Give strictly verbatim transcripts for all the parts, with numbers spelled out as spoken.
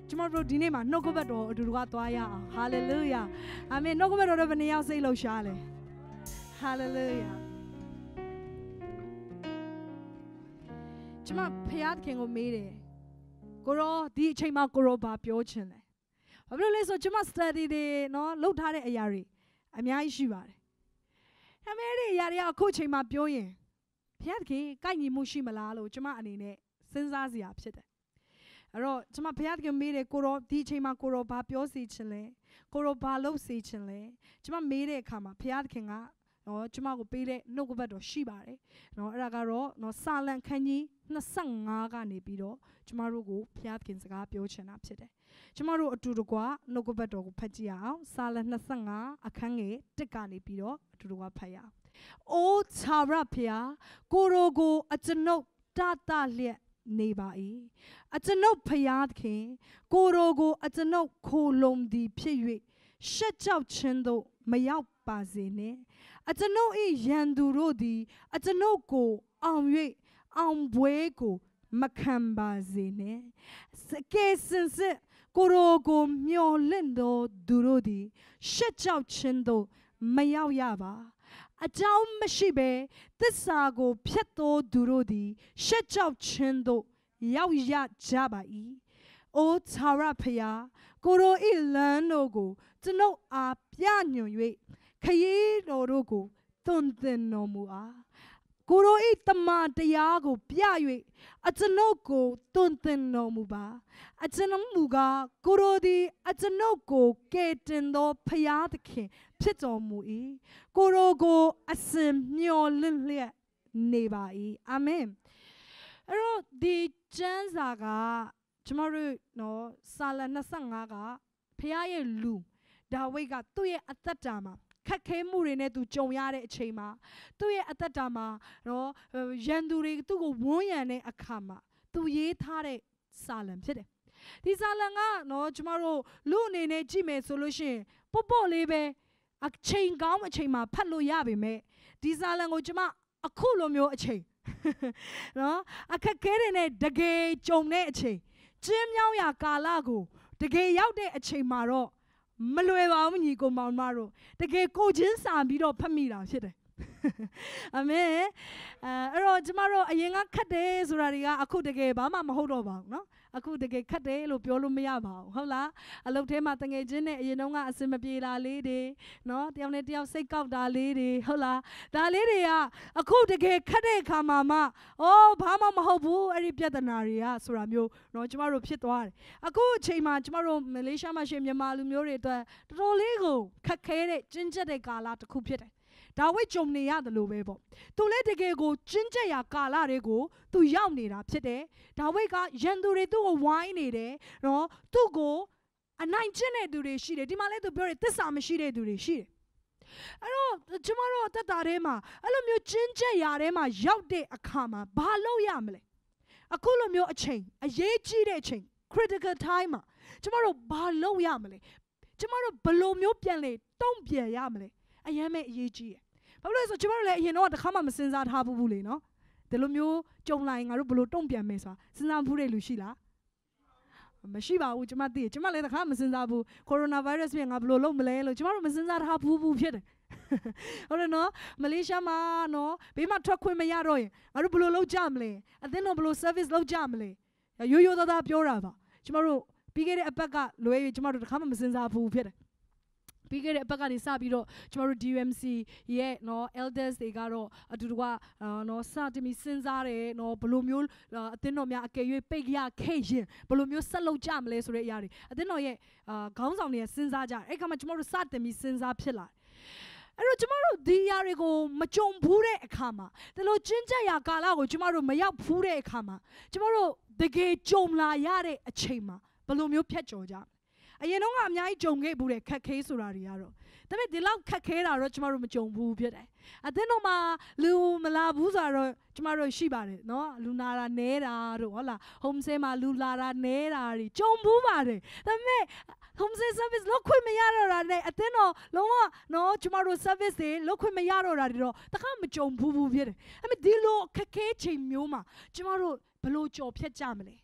ကျမတို့ဒီနေ့မှာနှုတ်ကပတ်တော်အတူတူကသွားရအောင်ဟာလေလုယာအာမင်နှုတ်ကပတ်တော်ရဲ့ဘယ်နှယောက်စိတ်လှုပ်ရှားလဲဟာလေလုယာကျမဖခင်ကိုမေးတယ်ကိုရောဒီအချိန်မှာကိုရောဘာပြောချင်လဲဘာဖြစ်လို့လဲဆိုကျမ study တွေနော်လုပ်ထားတဲ့အရာတွေအများကြီးရှိပါတယ်ဒါပေမဲ့ဒီအရာတွေကအခုအချိန်မှာပြောရင်ဖခင်ကိုက်ညီမှုရှိမလားလို့ကျမအနေနဲ့စဉ်းစားစရာဖြစ်တယ်အဲ့တော့ကျမဖခင်မေးတယ်ကိုရောဒီအချိန်မှာကိုရောဘာပြောစီချင်လဲကိုရောဘာလုပ်စီချင်လဲကျမမေးတဲ့အခါမှာဖခင်ကနော်ကျမကိုပေးတဲ့နှုတ်ကပတ်တော်ရှိပါတယ်နော်အဲ့ဒါကတော့နော်စာလံခန်းကြီး25ကနေပြီးတော့ကျမတို့ကိုဖခင်စကားပြောချင်တာဖြစ်တယ်ကျမတို့အတူတကွနှုတ်ကပတ်တော်ကိုဖတ်ကြည့်အောင်စာလံ25အခန်းငယ်1ကနေပြီးတော့အတူတကွဖတ်ရအောင်အိုးခြာရဖျားကိုရိုကိုအကျွန်ုပ်တတလျက်နေပါ၏အကျွန်ုပ်ဖျားခင်ကိုရိုကိုအကျွန်ုပ်ခိုလုံသည်ဖြစ်၍ရှက်ကြောက်ခြင်းသို့မရောက်ပါစေနှင့်အကျွန်ုပ်၏ရန်သူတို့သည်အကျွန်ုပ်ကိုအောင်၍အောင်ပွဲကိုမခံပါစေနှင့်စကဲစင်စစ်ကိုရိုကိုမျော်လင့်သောသူတို့သည်ရှက်ကြောက်ခြင်းသို့မရောက်ရပါအကြောင်းမရှိဘဲသစ္စာကိုဖျက်သောသူတို့သည်ရှက်ကြောက်ခြင်းသို့ရောက်ရကြပါ၏အိုးသာရဖျားကိုရို၏လမ်းတို့ကိုကျွန်ုပ်အားပြညွှန်၍ခရီးတော်တို့ကိုသွန်သင်တော်မူအားကိုရို၏တမန်တရားကိုပြ၍အကျွန်ုပ်ကိုသွန်သင်တော်မူပါအကျွန်ုပ်မူကားကိုရိုသည်အကျွန်ုပ်ကိုကယ်တင်သောဖျားသခင်ဖြစ်တော်မူ၏ကိုရိုကိုအစဉ်မျှော်လင့်လျက်နေပါ၏အာမင်အဲ့တော့ဒီကျမ်းစာကကျမတို့နော်စာလ25ကဖျားရဲ့လူဒါဝိဒ်ကသူ့ရဲ့အသက်တာမှာခက်ခဲမှုတွေနဲ့သူကြုံရတဲ့အချိန်မှာသူ့ရဲ့အသက်တာမှာနော်ရန်သူတွေသူ့ကိုဝန်းရံတဲ့အခါမှာသူရေးထားတဲ့စာလံဖြစ်တယ်ဒီစာလံကနော်ကျမတို့လူအနေနဲ့ကြည့်မယ်ဆိုလို့ရှိရင်ပေါ့ပေါ့လေးပဲအချိန်ကောင်းအချိန်မှာဖတ်လို့ရပါမယ်ဒီစာလံကိုကျမအခုလိုမျိုးအချိန်နော်အခက်ခဲတွေနဲ့တကယ်ကြုံတဲ့အချိန်ကျင်းမြောင်းရာကာလကိုတကယ်ရောက်တဲ့အချိန်မှာတော့မလွယ်ပါဘူးညီကိုမောင်မတို့တကယ်ကိုချင်းစာပြီးတော့ဖတ်မိတာဖြစ်တယ်အာမင်အဲအဲ့တော့ကျမတို့အရင်ကခတ်တယ်ဆိုတာတွေကအခုတကယ်ဘာမှမဟုတ်တော့ပါဘူးเนาะအခုတကယ်ခတ်တယ်လို့ပြောလို့မရပါဘူးဟုတ်လားအလုပ်ထဲမှာတငယ်ချင်းနဲ့အရင်တုန်းကအစင်မပြေတာလေးတွေเนาะတယောက်နဲ့တယောက်စိတ်ကောက်တာလေးတွေဟုတ်လားဒါလေးတွေကအခုတကယ်ခတ်တဲ့အခါမှာမှအိုးဘာမှမဟုတ်ဘူးအဲ့ဒီပြဿနာတွေကဆိုတာမျိုးเนาะကျမတို့ဖြစ်သွားတယ်အခုအချိန်မှာကျမတို့မလေးရှားမှာရှင်မြန်မာလူမျိုးတွေအတွက်တော်တော်လေးကိုခက်ခဲတဲ့ကျဉ်းကျပ်တဲ့ကာလတစ်ခုဖြစ်တယ်ဒါဝိဒ်ကြုံနေရတယ်လို့ပဲပေါ့သူလည်းတကယ်ကိုကျဉ်းကျက်ရာကာလတွေကိုသူရောက်နေတာဖြစ်တယ်ဒါဝိဒ်ကရန်သူတွေသူ့ကိုဝိုင်းနေတယ်နော်သူ့ကိုအနိုင်ကျင့်တဲ့သူတွေရှိတယ်ဒီမှာလည်းသူပြောတယ်သစ္စာမရှိတဲ့သူတွေရှိတယ်အဲ့တော့ကျမတို့အသက်တာထဲမှာအဲ့လိုမျိုးကျဉ်းကျက်ရာထဲမှာရောက်တဲ့အခါမှာဘာလုပ်ရမလဲအခုလိုမျိုးအချိန်အရေးကြီးတဲ့အချိန် critical time မှာကျမတို့ဘာလုပ်ရမလဲကျမတို့ဘယ်လိုမျိုးပြန်လေတုံ့ပြန်ရမလဲအရင်မဲ့အရေးကြီးတယ်ဘာလို့လဲဆိုကျမတို့လည်းအရင်တော့တစ်ခါမှမစင်စားထားဘူးဘူးလေနော်ဒီလိုမျိုးကြုံလာရင်ငါတို့ဘယ်လိုတုံ့ပြန်မယ်ဆိုတာစဉ်းစားဘူးတဲ့လူရှိလားမရှိပါဘူးကျမသိတယ်ကျမလည်းတစ်ခါမစင်စားဘူးကိုရိုနာဗိုင်းရပ်စ်ပြင်ငါဘယ်လိုလုပ်မလဲလို့ကျမတို့မစင်စားထားဘူးဘူးဖြစ်တယ်ဟုတ်တယ်နော်မလေးရှားမှာနော်ဘေးမှာထွက်ခွင့်မရတော့ရင်ငါတို့ဘယ်လိုလုပ်ကြမလဲအသင်းတို့ဘယ်လို service လုပ်ကြမလဲရိုးရိုးသားသားပြောတာပါကျမတို့ပြီးခဲ့တဲ့အပတ်ကလွယ်ကျမတို့တစ်ခါမှမစင်စားဘူးဖြစ်တယ်ပြီးခဲ့တဲ့အပတ်ကနေစပြီးတော့ကျမတို့ D U M C ရဲ့နော် elders တွေကတော့အတူတူကနော်စတင်ပြီးစဉ်းစားတယ်နော်ဘယ်လိုမျိုးအသင်းတော်များအကယ်၍ပိတ်ရခဲ့ရင်ဘယ်လိုမျိုးဆက်လုပ်ကြမလဲဆိုတဲ့အရာတွေအသင်းတော်ရဲ့ခေါင်းဆောင်တွေစဉ်းစားကြတယ်အဲ့ခါမှာကျမတို့စတင်ပြီးစဉ်းစားဖြစ်လာအဲ့တော့ကျမတို့ဒီအရာတွေကိုမကြုံဘူးတဲ့အခါမှာဒီလိုကျဉ်းကျက်ရာကာလကိုကျမတို့မရောက်ဘူးတဲ့အခါမှာကျမတို့တကယ်ကြုံလာရတဲ့အချိန်မှာဘယ်လိုမျိုးဖြတ်ကျော်ကြအရင်တော့ကအများကြီးကြုံခဲ့ဘူးတဲ့ခက်ခဲဆိုတာတွေကတော့ဒါပေမဲ့ဒီလောက်ခက်ခဲတာတော့ကျမတို့မကြုံဘူးဖြစ်တယ်အသင်းတော်မှာလူမလာဘူးဆိုတော့ကျမတို့ရှိပါတယ်နော်လူနာတာနဲတာတို့ဟုတ်လား home stay မှာလူလာတာနဲတာတွေကြုံဘူးပါတယ်ဒါပေမဲ့ home stay service လုပ်ခွင့်မရတော့တာနဲ့အသင်းတော်လုံးဝနော်ကျမတို့ service တွေလုပ်ခွင့်မရတော့တာတွေတော့တခါမကြုံဘူးဘူးဖြစ်တယ်ဒါပေမဲ့ဒီလိုခက်ခဲချိန်မျိုးမှာကျမတို့ဘယ်လိုကြော်ဖြတ်ကြမလဲ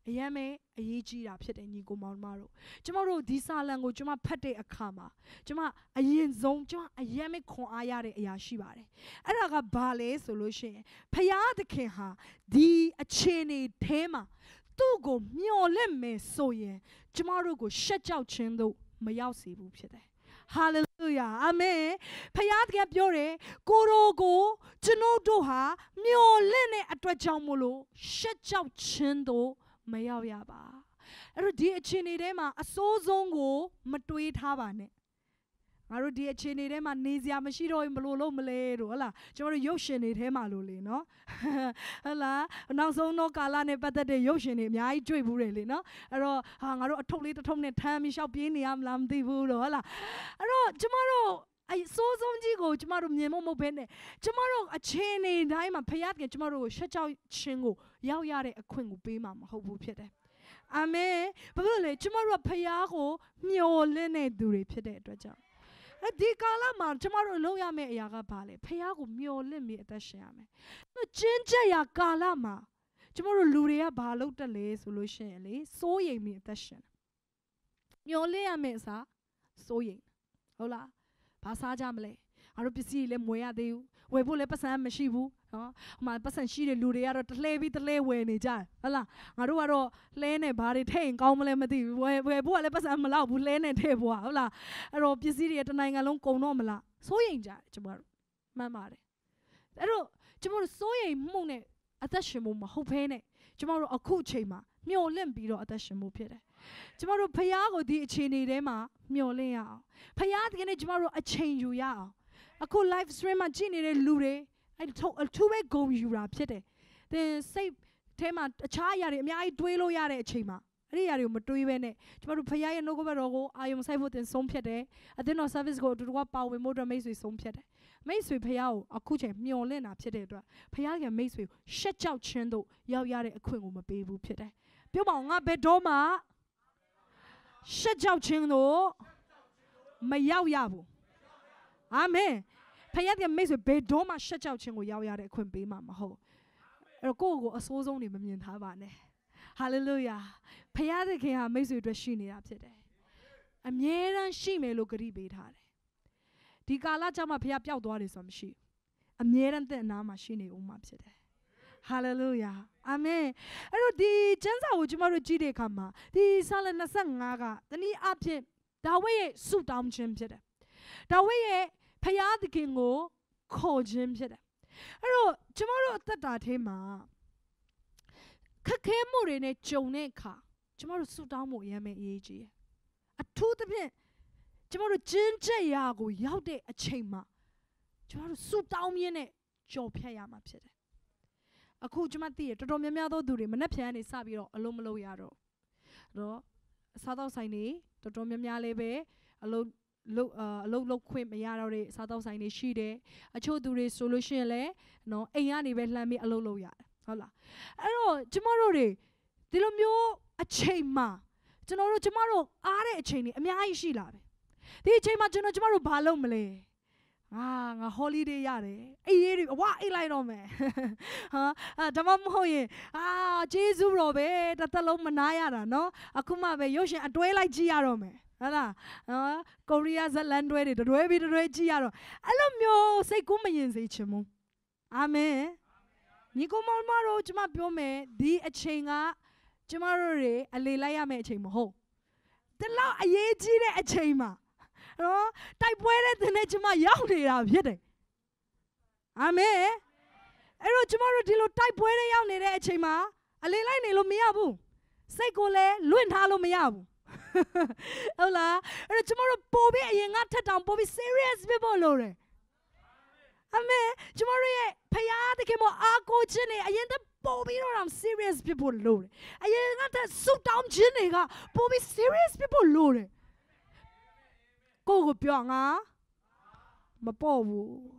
အယမ်းပဲအရေးကြီးတာဖြစ်တယ်ညီကိုမောင်မတို့ကျမတို့ဒီစာလံကိုကျမဖတ်တဲ့အခါမှာကျမအရင်ဆုံးကျမအယမ်းပဲခွန်အားရတဲ့အရာရှိပါတယ်အဲ့ဒါကဘာလဲဆိုလို့ရှိရင်ဖယားသခင်ဟာဒီအခြေအနေထဲမှာသူ့ကိုမျှော်လင့်မယ်ဆိုရင်ကျမတို့ကိုရှက်ကြောက်ခြင်းတို့မရောက်စေဘူးဖြစ်တယ်ဟာလေလုယာအာမင်ဖယားသခင်ပြောတယ်ကိုရောကိုကျွန်ုပ်တို့ဟာမျှော်လင့်တဲ့အတွက်ကြောင့်မို့လို့ရှက်ကြောက်ခြင်းတို့မရောက်ရပါအဲ့တော့ဒီအခြေအနေထဲမှာအစိုးဆုံးကိုမတွေးထားပါနဲ့ငါတို့ဒီအခြေအနေထဲမှာနေစရာမရှိတော့ရင်ဘလို့လို့မလဲတို့ဟလာကျွန်တော်တို့ရုပ်ရှင်တွေထဲမှာလို့လေနော်ဟလာနောက်ဆုံးတော့ကာလနဲ့ပတ်သက်တဲ့ရုပ်ရှင်တွေအများကြီးတွေ့ဘူးတယ်လေနော်အဲ့တော့ဟာငါတို့အထုပ်လေးတစ်ထုပ်နဲ့ထမ်းပြီးရှောက်ပြေးနေရမလားမသိဘူးတော့ဟလာအဲ့တော့ကျမတို့အဲစိုးဆုံးကြီးကိုကျမတို့မြင်ဖို့မဟုတ်ဘဲနဲ့ကျမတို့အခြေအနေတိုင်းမှာဖယားသခင်ကျမတို့ကိုရှက်ကြောက်ခြင်းကိုရောက်ရတဲ့အခွင့်ကိုပေးမှာမဟုတ်ဘူးဖြစ်တယ်အာမင်ဘာလို့လဲကျမတို့ကဖယားကိုမျှော်လင့်နေသူတွေဖြစ်တဲ့အတွက်ကြောင့်ဒီကာလမှာကျမတို့လုပ်ရမယ့်အရာကဘာလဲဖယားကိုမျှော်လင့်ပြီးအသက်ရှင်ရမယ်။ကျဉ်းကျက်ရာကာလမှာကျမတို့လူတွေကဘာလုပ်တတ်လဲဆိုလို့ရှိရင်လေစိုးရိမ်ပြီးအသက်ရှင်။မျှော်လင့်ရမယ့်အစားစိုးရိမ်ဟုတ်လား။ဘာစားကြမလဲ။ငါတို့ပစ္စည်းလည်းမဝယ်ရသေးဘူး။ဝယ်ဖို့လည်းပတ်စံမရှိဘူးနော်။ဟိုမှာပတ်စံရှိတဲ့လူတွေကတော့တလှဲပြီးတလှဲဝယ်နေကြတယ်ဟုတ်လား။ငါတို့ကတော့လှဲနဲ့ဘာတွေထည့်ရင်ကောင်းမလဲမသိဘူး။ဝယ်ဝယ်ဖို့ကလည်းပတ်စံမလောက်ဘူးလှဲနဲ့ထည့်ဖို့ဟုတ်လား။အဲ့တော့ပစ္စည်းတွေတနိုင်ငံလုံးကုန်တော့မလား။စိုးရိမ်ကြတယ်ကျမတို့မှန်ပါတယ်။အဲ့တော့ကျမတို့စိုးရိမ်မှုနဲ့အသက်ရှင်မှုမဟုတ်ဘဲနဲ့ကျမတို့အခုအချိန်မှာမျှော်လင့်ပြီးတော့အသက်ရှင်မှုဖြစ်တယ်။ကျမတို့ဖယားကိုဒီအခြေအနေထဲမှာမျှော်လင့်ရအောင်။ဖယားတကယ်နဲ့ကျမတို့အချိန်ယူရအောင်။အခု live stream မှာကြည့်နေတဲ့လူတွေအဲ့အထူးပဲဂုဏ်ယူတာဖြစ်တယ်။သင်စိတ်ထဲမှာအခြားအရာတွေအများကြီးတွေးလို့ရတဲ့အချိန်မှာအဲ့ဒီအရာတွေကိုမတွေးဘဲနဲ့ကျမတို့ဖယားရဲ့နှုတ်ကပတ်တော်ကိုအာယုံဆိုင်ဖို့သင်ဆုံးဖြတ်တယ်။အသင်းတော် service ကိုအတူတူကပါဝင်ဖို့အတွက်မိတ်ဆွေဆုံးဖြတ်တယ်။မိတ်ဆွေဖယားကိုအခုချိန်မျှော်လင့်တာဖြစ်တဲ့အတွက်ဖယားကမိတ်ဆွေကိုရှက်ကြောက်ခြင်းတို့ရောက်ရတဲ့အခွင့်ကိုမပေးဘူးဖြစ်တယ်။ပြောပါဦးငါဘယ်တော့မှရှက်ကြောက်ခြင်းတို့မရောက်ရဘူး။အာမင်ဖယားကမိတ်ဆွေဘယ်တော့မှရှက်ကြောက်ခြင်းကိုရောက်ရတဲ့အခွင့်ပေးမှာမဟုတ်အဲ့တော့ကိုယ့်ကိုအဆိုးဆုံးနေမမြင်ထားပါနဲ့ဟာလေလုယာဖယားသခင်ဟာမိတ်ဆွေအတွက်ရှိနေတာဖြစ်တယ်အမြဲတမ်းရှိမယ်လို့ဂရုပေးထားတယ်ဒီကာလကြောင့်မှဖယားပျောက်သွားတယ်ဆိုတာမရှိဘူးအမြဲတမ်းသင်အနာမှာရှိနေဦးမှာဖြစ်တယ်ဟာလေလုယာအာမင်အဲ့တော့ဒီကျမ်းစာကိုကျွန်တော်တို့ကြည့်တဲ့အခါမှာဒီစာလ၂၅ကတနည်းအားဖြင့်ဒါဝိဒ်ရဲ့ဆုတောင်းခြင်းဖြစ်တယ်ဒါဝိဒ်ရဲ့ဖယားသခင်ကိုခေါ်ခြင်းဖြစ်တယ်အဲ့တော့ကျမတို့အသက်တာထဲမှာခက်ခဲမှုတွေနဲ့ကြုံတဲ့အခါကျမတို့ဆုတောင်းမှုအရင်ပဲအရေးကြီးတယ်အထူးသဖြင့်ကျမတို့ကျဉ်းကျက်ရာကိုရောက်တဲ့အချိန်မှာကျမတို့ဆုတောင်းရင်းနဲ့ကြော်ဖြတ်ရမှာဖြစ်တယ်အခုကျမသိရတော်တော်များများသောသူတွေမနှက်ဖြန်နေစပြီးတော့အလုံးမလုံးရတော့တော့အစားသောက်ဆိုင်တွေတော်တော်များများလေးပဲအလုံးလုတ်အလုတ်လုတ်ခွင့်မရတော့တဲ့စားတောက်ဆိုင်တွေရှိတယ်အချို့သူတွေဆိုလို့ရှိရင်လည်းနော်အိမ်ကနေပဲလှမ်းပြီးအလုတ်လုတ်ရတယ်ဟုတ်လားအဲ့တော့ကျမတို့တွေဒီလိုမျိုးအချိန်မှာကျွန်တော်တို့ကျမတို့အားတဲ့အချိန်တွေအများကြီးရှိလာတယ်ဒီအချိန်မှာကျွန်တော်ကျမတို့ဘာလုပ်မလဲအာငါ holiday ရတယ်အေးရေးတွေဝါအိတ်လိုက်တော့မယ်ဟာအဲဒါမှမဟုတ်ရင်အာဂျေဇုတော်ပဲတစ်သက်လုံးမနာရတာနော်အခုမှပဲရုပ်ရှင်အတွဲလိုက်ကြည့်ရတော့မယ်ဟုတ်လားနော်ကိုရီးယားဇလန်တွဲတွေတွဲပြီးတွဲကြည့်ရတော့အဲ့လိုမျိုးစိတ်ကူးမရင်စေချင်ဘူးအာမင်ညီကောင်မတို့ကျွန်မပြောမယ်ဒီအချိန်ကကျမတို့တွေအလေလိုက်ရမယ့်အချိန်မဟုတ်ဒီလောက်အရေးကြီးတဲ့အချိန်မှာနော်တိုက်ပွဲတဲ့တင်နဲ့ကျမရောက်နေတာဖြစ်တယ်အာမင်အဲ့တော့ကျမတို့ဒီလိုတိုက်ပွဲတဲ့ရောက်နေတဲ့အချိန်မှာအလေလိုက်နေလို့မရဘူးစိတ်ကိုလည်းလွင့်ထားလို့မရဘူးဟုတ်လားအဲ့တော့ကျမတို့ပို့ပြီးအရင်ကထက်တောင်ပို့ပြီး serious ဖြစ်ဖို့လိုတယ်အာမင်ကျမတို့ရဲ့ဖယားသခင်မအားကိုးခြင်းနဲ့အရင်ကပို့ပြီးတော့ serious ဖြစ်ဖို့လိုတယ်အရင်ကတည်းကဆုတောင်းခြင်းတွေကပို့ပြီး serious ဖြစ်ဖို့လိုတယ်ကိုကိုပြောငါမပေါ့ဘူး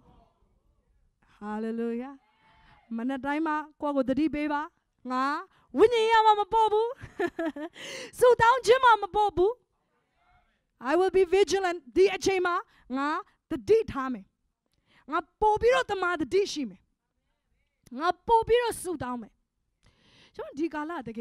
hallelujah မနေ့တိုင်းမှာကိုကိုတတိပေးပါငါဝိညာဉ်ရမှာမပေါ့ဘူးဆုတောင်းခြင်းမှာမပေါ့ဘူး I will be vigilant ဒီအချိန်မှာငါတတိထားမယ်ငါပို့ပြီးတော့တမန်တတိရှိမယ်ငါပို့ပြီးတော့ဆုတောင်းမယ်ကျွန်တော်ဒီကာလတကယ်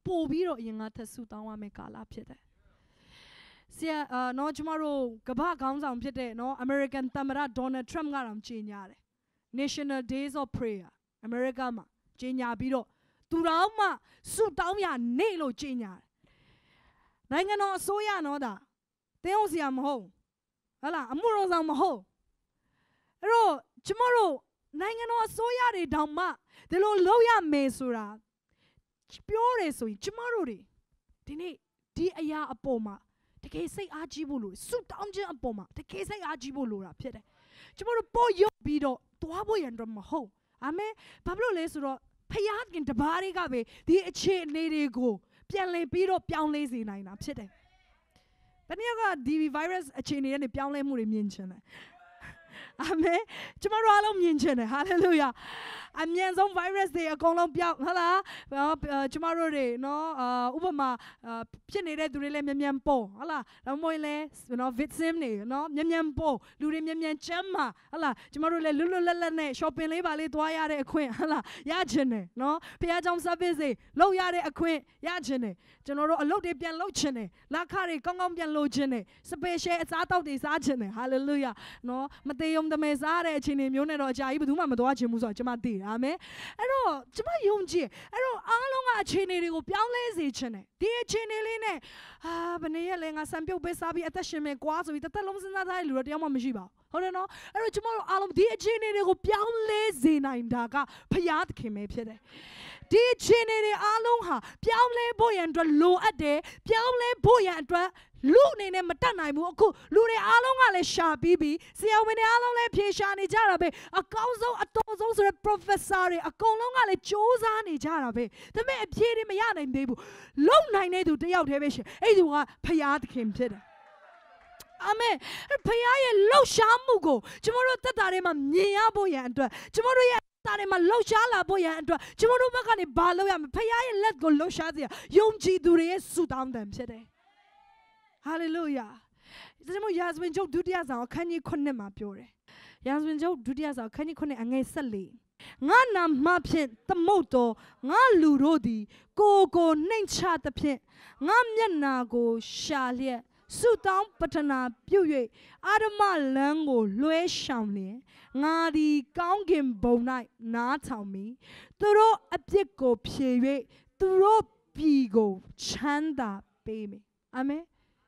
ပို့ပြီးတော့အရင်ကထပ်ဆူတောင်းရမယ့်ကာလဖြစ်တယ်ဆရာအာနော်ကျမတို့ကမ္ဘာခေါင်းဆောင်ဖြစ်တဲ့နော် American သမ္မတ Donald Trump ကတော့ကြေညာတယ် National Days of Prayer America မှာကြေညာပြီးတော့သူတော်မှဆူတောင်းရနေလို့ကြေညာတယ်နိုင်ငံတော်အစိုးရနော်ဒါတင်းအောင်စရာမဟုတ်ဟလားအမှုတော်ဆောင်မဟုတ်အဲ့တော့ကျမတို့နိုင်ငံတော်အစိုးရတွေတောင်မှဒီလိုလုပ်ရမယ်ဆိုတာပြောတယ်ဆိုရင်ကျမတို့တွေဒီနေ့ဒီအရာအပေါ်မှာတကယ်စိတ်အားကြီးဖို့လို့ဆူတောင်းခြင်းအပေါ်မှာတကယ်စိတ်အားကြီးဖို့လိုတာဖြစ်တယ်ကျမတို့ပေါ်ရုပ်ပြီးတော့တွားဖို့ရန်တော့မဟုတ်အာမင်ဘာဖြစ်လို့လဲဆိုတော့ဖခင်တပါးတွေကပဲဒီအခြေအနေတွေကိုပြန်လည်ပြီးတော့ပြောင်းလဲစေနိုင်တာဖြစ်တယ်ဘယ်နည်းကဒီ virus အခြေအနေနဲ့ပြောင်းလဲမှုတွေမြင်ချင်တယ်အာမင်ကျမတို့အားလုံးမြင်ချင်တယ်ဟာလေလုယာအမြန်ဆုံး virus တွေအကုန်လုံးပြောင်းဟုတ်လားကျမတို့တွေနော်ဥပမာဖြစ်နေတဲ့သူတွေလည်းမြန်မြန်ပေါ်ဟုတ်လားဒါမှမဟုတ်လဲနော် victim တွေနော်မြန်မြန်ပေါ်လူတွေမြန်မြန်ချမ်းမှာဟုတ်လားကျမတို့လည်းလွတ်လွတ်လပ်လပ်နဲ့ shopping လေးပါလေးသွားရတဲ့အခွင့်ဟုတ်လားရချင်တယ်နော်ဘုရားကျောင်း service တွေလုပ်ရတဲ့အခွင့်ရချင်တယ်ကျွန်တော်တို့အလုပ်တွေပြန်လုပ်ချင်တယ်လက်ခတွေကောင်းကောင်းပြန်လုပ်ချင်တယ် special အစားအသောက်တွေစားချင်တယ် hallelujah နော်မသေးုံတမဲစားတဲ့အခြေအနေမျိုးနဲ့တော့အကြာကြီးဘယ်သူမှမသွားချင်ဘူးဆိုတော့ကျွန်မသိတယ်အာမင်အဲ့တော့ကျွန်မယုံကြည်အဲ့တော့အားလုံးကအခြေအနေတွေကိုပြောင်းလဲစေချင်တယ်ဒီအခြေအနေလေးနဲ့အာဘယ်နည်းလဲငါစံပြုတ်ပဲစားပြီးအသက်ရှင်မယ်ကွာဆိုပြီးတစ်သက်လုံးစဉ်းစားထားတဲ့လူတော့တရားမှမရှိပါဘူးဟုတ်တယ်နော်အဲ့တော့ကျွန်မတို့အားလုံးဒီအခြေအနေတွေကိုပြောင်းလဲစေနိုင်တာကဖခင်သခင်ပဲဖြစ်တယ်ဒီအခြေအနေတွေအားလုံးဟာပြောင်းလဲဖို့ရန်အတွက်လိုအပ်တယ်ပြောင်းလဲဖို့ရန်အတွက်လူအနေနဲ့မတတ်နိုင်ဘူးအခုလူတွေအားလုံးကလည်းရှာပြီးပြီးဆရာဝန်တွေအားလုံးလည်းဖြေရှာနေကြတာပဲအကောင်းဆုံးအတော်ဆုံးဆိုတဲ့ professor တွေအကုန်လုံးကလည်းစူးစမ်းနေကြတာပဲဒါပေမဲ့အဖြေတွေမရနိုင်သေးဘူးလုံနိုင်တဲ့သူတယောက်တည်းပဲရှင်အဲ့ဒီကဖခင်သခင်ဖြစ်တယ်အာမင်ဖခင်ရဲ့လှုပ်ရှားမှုကိုကျွန်တော်တို့သက်တာထဲမှာမြင်ရဖို့ရန်အတွက်ကျွန်တော်တို့ရဲ့တာတွေမှာလှုပ်ရှားလာဖို့ရန်အတွက်ကျွန်တော်တို့ဘက်ကနေဘာလုပ်ရမလဲဖခင်ရဲ့လက်ကိုလှုပ်ရှားစေရယုံကြည်သူတွေရဲ့ဆုတောင်းတယ်ဖြစ်တယ်ဟာလေလုယာဒါကြောင့်ယာဇဝင်ကျုပ်ဒုတိယဆောင်အခန်းကြီးခုနှစ်မှာပြောတယ်ယာဇဝင်ကျုပ်ဒုတိယဆောင်အခန်းကြီးခုနှစ်အငယ်၁၄ငါနာမဖြင့်သမုတ်တော်ငါလူတို့သည်ကိုကိုနှိမ်ချသဖြင့်ငါမျက်နာကိုရှာလျက်ဆုတောင်းပတနာပြု၍အာရမလမ်းကိုလွှဲရှောင်လျင်ငါသည်ကောင်းကင်ဘုံ၌နားထောင်မည်သူတို့အပြစ်ကိုဖြေ၍သူတို့ပြည်ကိုချမ်းသာပေးမည်အာမင်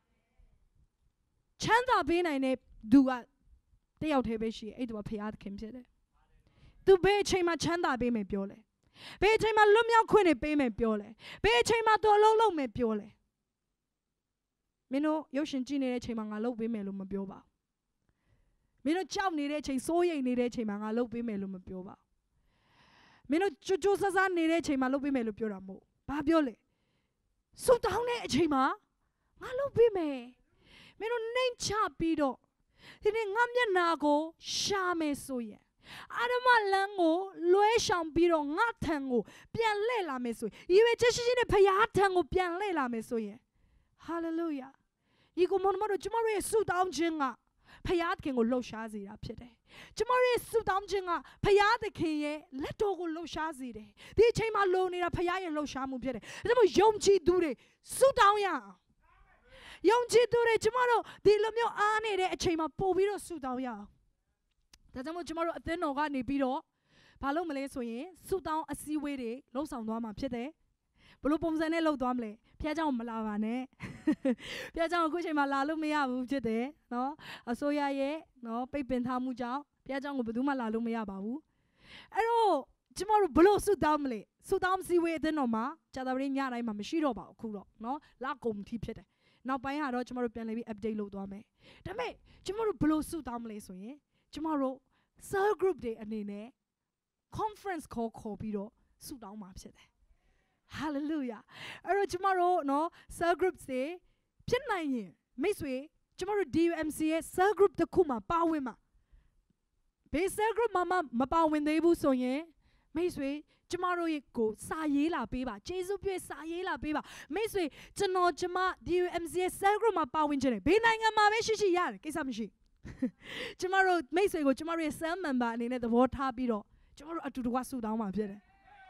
ချမ်းသာပေးနိုင်တဲ့သူကတယောက်တည်းပဲရှိတယ်အဲ့ဒါကဖခင်သခင်ဖြစ်တယ်သူဘယ်အချိန်မှချမ်းသာပေးမယ်ပြောလဲဘယ်အချိန်မှလွတ်မြောက်ခွင့်တွေပေးမယ်ပြောလဲဘယ်အချိန်မှသူအလုံးလုံးမယ်ပြောလဲမင်းတို့ရုပ်ရှင်ကြည့်နေတဲ့အချိန်မှာငါလုပ်ပေးမယ်လို့မပြောပါဘူးမင်းတို့ကြောက်နေတဲ့အချိန်စိုးရိမ်နေတဲ့အချိန်မှာငါလုပ်ပေးမယ်လို့မပြောပါဘူးမင်းတို့ကြိုးကြိုးဆဆနေတဲ့အချိန်မှာလုပ်ပေးမယ်လို့ပြောတာမဟုတ်ဘာပြောလဲဆူတောင်းတဲ့အချိန်မှာငါလုပ်ပေးမယ်မင်းတို့နှိမ်ချပြီးတော့ဒီနေ့ငါမျက်နာကိုရှာမယ်ဆိုရင်အာရမလမ်းကိုလွှဲရှောင်ပြီးတော့ငါထံကိုပြန်လှည့်လာမယ်ဆိုရင်ဤဝေချရှိရှိနဲ့ဖခင်ထံကိုပြန်လှည့်လာမယ်ဆိုရင်ဟာလေလုယာဒီကိုမမတို့ကျမတို့ရဲ့ဆုတောင်းခြင်းကဖခင်ခင်ကိုလှုပ်ရှားစေတာဖြစ်တယ်ကျမတို့ရဲ့ဆုတောင်းခြင်းကဖခင်သခင်ရဲ့လက်တော်ကိုလှုပ်ရှားစေတယ်ဒီအချိန်မှာလုံနေတာဖခင်ရဲ့လှုပ်ရှားမှုဖြစ်တယ်ဒါကြောင့်ယုံကြည်သူတွေဆုတောင်းရအောင်ယုံကြည်သူတွေကျမတို့ဒီလိုမျိုးအားနေတဲ့အချိန်မှာပို့ပြီးတော့ဆုတောင်းရအောင်ဒါကြောင့်မို့ကျမတို့အသင်းတော်ကနေပြီးတော့ဘာလို့မလဲဆိုရင်ဆုတောင်းအစည်းအဝေးတွေလှုပ်ဆောင်သွားမှာဖြစ်တယ်ဘလို့ပုံစံနဲ့လှုပ်သွားမလဲဖခင်เจ้าမလာပါနဲ့ဖခင်เจ้าအခုချိန်မှာလာလို့မရဘူးဖြစ်တယ်နော်အစိုးရရဲ့နော်ပိတ်ပင်ထားမှုကြောင့်ဖခင်เจ้าကိုဘယ်သူမှလာလို့မရပါဘူးအဲ့တော့ကျမတို့ဘလို့ဆုတောင်းမလဲဆုတောင်းအစည်းအဝေးအသင်းတော်မှာဂျာတာပရိညတိုင်းမှာမရှိတော့ပါဘူးအခုတော့နော်လာကုန်ထီဖြစ်တယ်နောက်ပိုင်းကတော့ကျမတို့ပြန်လဲပြီး update လုပ်သွားမယ်ဒါပေမဲ့ကျမတို့ဘလို့ဆုတောင်းမလဲဆိုရင်ကျမတို့ cell group တွေအနေနဲ့ conference call ခေါ်ပြီးတော့ဆုတောင်းမှာဖြစ်တယ် hallelujah အဲ့တော့ကျမတို့နော် cell group တွေဖြစ်နိုင်ရင်မိတ်ဆွေကျမတို့ D U M C ရဲ့ cell group တစ်ခုမှာပါဝင်မှာဘယ် cell group မှာမပါဝင်သေးဘူးဆိုရင်မိတ်ဆွေကျမတို့ရဲ့ကိုစာရေးလာပေးပါကျေးဇူးပြုစာရေးလာပေးပါမိတ်ဆွေကျွန်တော်ကျမ D U M C ရဲ့ cell group မှာပါဝင်ခြင်းတယ်ဘယ်နိုင်ငံမှာပဲရှိရှိရတယ်ကိစ္စမရှိကျမတို့မိတ်ဆွေကိုကျမတို့ရဲ့ cell member အနေနဲ့သဘောထားပြီးတော့ကျမတို့အတူတကွဆုတောင်းမှာဖြစ်တယ်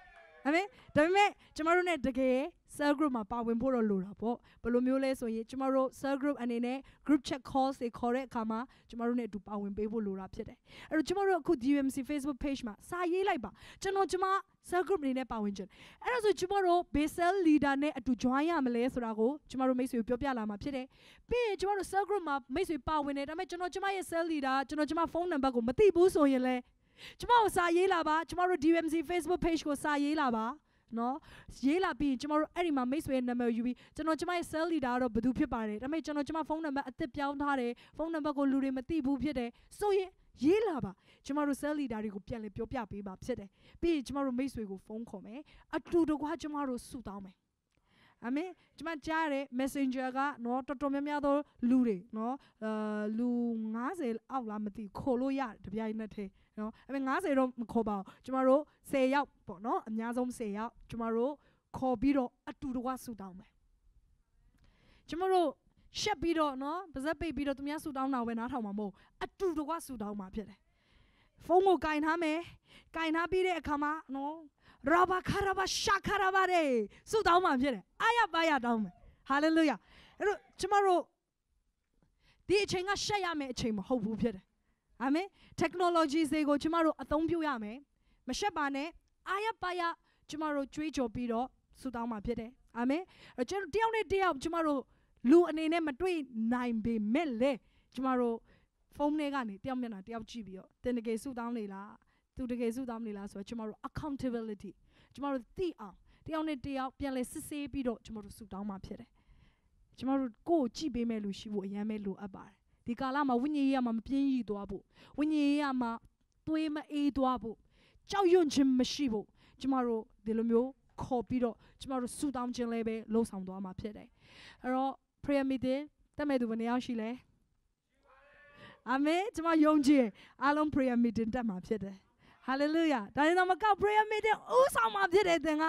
အာမင်ဒါပေမဲ့ကျမတို့ ਨੇ တကယ် cell group မှာပါဝင်ဖို့တော့လိုတာပေါ့ဘယ်လိုမျိုးလဲဆိုရင်ကျမတို့ cell group အနေနဲ့ group chat calls တွေခေါ်တဲ့အခါမှာကျမတို့ ਨੇ အတူပါဝင်ပေးဖို့လိုတာဖြစ်တယ်အဲ့တော့ကျမတို့အခု D U M C Facebook page မှာစာရေးလိုက်ပါကျွန်တော်ကျမ cell group အနေနဲ့ပါဝင်ခြင်းအဲ့ဒါဆိုကျမတို့ base cell leader နဲ့အတူ join ရမလဲဆိုတာကိုကျမတို့မိတ်ဆွေပြောပြလာမှာဖြစ်တယ်ပြီးရင်ကျမတို့ cell group မှာမိတ်ဆွေပါဝင်တယ်ဒါပေမဲ့ကျွန်တော်ကျမရဲ့ cell leader ကျွန်တော်ကျမဖုန်းနံပါတ်ကိုမသိဘူးဆိုရင်လဲကျမတို့စာရေးလာပါကျမတို့ D U M C Facebook page ကိုစာရေးလာပါနော်ရေးလာပြီးကျမတို့အဲ့ဒီမှာမိတ်ဆွေရဲ့နာမည်ယူပြီးကျွန်တော်ကျမရဲ့ cell leader ကတော့ဘယ်သူဖြစ်ပါတယ်ဒါပေမဲ့ကျွန်တော်ကျမဖုန်းနံပါတ်အသစ်ပြောင်းထားတယ်ဖုန်းနံပါတ်ကိုလူတွေမသိဘူးဖြစ်တယ်ဆိုရင်ရေးလာပါကျမတို့ cell leader တွေကိုပြန်လည်ပြောပြပေးပါဖြစ်တယ်ပြီးရင်ကျမတို့မိတ်ဆွေကိုဖုန်းခေါ်မယ်အတူတကွကျမတို့ဆုတောင်းမယ်အာမင်ကျမကြားရတဲ့ messenger ကနော်တော်တော်များများသောလူတွေနော်အာလူငါးဆယ်အောက်လားမသိခေါ်လို့ရတယ်တပြိုင်နက်တည်းနော်အမေငါးဆယ်တော့မခေါ်ပါဘူးကျမတို့ဆယ်ယောက်ပေါ့နော်အများဆုံးဆယ်ယောက်ကျမတို့ခေါ်ပြီးတော့အတူတကွဆူတောင်းမယ်ကျမတို့ရှက်ပြီးတော့နော်ပါဇက်ပိတ်ပြီးတော့သူများဆူတောင်းတာပဲနားထောင်မှာမဟုတ်အတူတကွဆူတောင်းမှာဖြစ်တယ်ဖုန်းကိုကင်ထားမယ်ကင်ထားပြီးတဲ့အခါမှာနော်ရာဘာခါရာဘာရှာခါရာဘာတဲ့ဆူတောင်းမှာဖြစ်တယ်အာရပါရတောင်းမယ်ဟာလေလုယာအဲ့တော့ကျမတို့ဒီအချိန်ကရှက်ရမယ့်အချိန်မဟုတ်ဘူးဖြစ်တယ်အာမင် technology တွေကိုကျမတို့အသုံးပြုရမယ်မရှက်ပါနဲ့အာရပါရကျမတို့ကြွေးကြော်ပြီးတော့ဆုတောင်းမှာဖြစ်တယ်အာမင်အဲ့ကျွန်တော်တယောက်နဲ့တယောက်ကျမတို့လူအနေနဲ့မတွေ့နိုင်ပေမဲ့လေကျမတို့ဖုန်းထဲကနေတယောက်မျက်နှာတယောက်ကြည့်ပြီးတော့တင်တကယ်ဆုတောင်းနေလားသူတကယ်ဆုတောင်းနေလားဆိုတော့ကျမတို့ accountability ကျမတို့သိအောင်တယောက်နဲ့တယောက်ပြန်လဲစစ်ဆေးပြီးတော့ကျမတို့ဆုတောင်းမှာဖြစ်တယ်ကျမတို့ကိုယ်ကြည့်ပေးမဲ့လူရှိဖို့အရင်ပဲလိုအပ်ပါတယ်ဒီကာလမှာဝိညာဉ်ရေးရမှာမပြင်းရည်သွားဖို့ဝိညာဉ်ရေးရမှာသွေးမအေးသွားဖို့ကြောက်ရွံ့ခြင်းမရှိဖို့ကျမတို့ဒီလိုမျိုးခေါ်ပြီးတော့ကျမတို့ဆူတောင်းခြင်းလည်းပဲလှုပ်ဆောင်သွားမှာဖြစ်တယ်အဲ့တော့ prayer meeting တက်မဲ့သူဘယ်နှယောက်ရှိလဲအာမင်ကျမယုံကြည်အားလုံး prayer meeting တက်မှာဖြစ်တယ် hallelujah ဒါရင်တော့မကောက် prayer meeting ဦးဆောင်မှာဖြစ်တယ်သင်က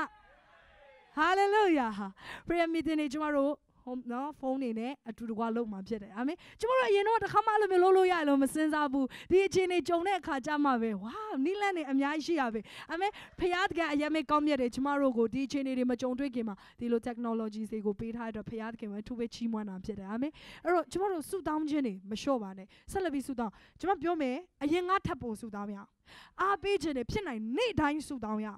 hallelujah prayer meeting တွေကျမတို့နော်ဖုန်းနေနဲ့အတူတကွလုပ်မှာဖြစ်တယ်အာမင်ကျမတို့အရင်တော့တစ်ခါမှအဲ့လိုမျိုးလုပ်လို့ရလို့မစင်စားဘူးဒီအချိန်တွေကြုံတဲ့အခါကျမှပဲဝါနီးလန်းနေအများကြီးရှိရပဲအာမင်ဖခင်တကယ်အရင်မဲ့ကောင်းမြတ်တယ်ကျမတို့ကိုဒီအချိန်တွေမကြုံတွေ့ခင်မှာဒီလို technology တွေကိုပေးထားတဲ့ဖခင်တကယ်ပဲသူပဲချီးမွမ်းတာဖြစ်တယ်အာမင်အဲ့တော့ကျမတို့ဆုတောင်းခြင်းတွေမလျှော့ပါနဲ့ဆက်လက်ပြီးဆုတောင်းကျမပြောမယ်အရင်ကထပ်ဖို့ဆုတောင်းရအောင်အားပေးခြင်းတွေဖြစ်နိုင်နေ့တိုင်းဆုတောင်းရအောင်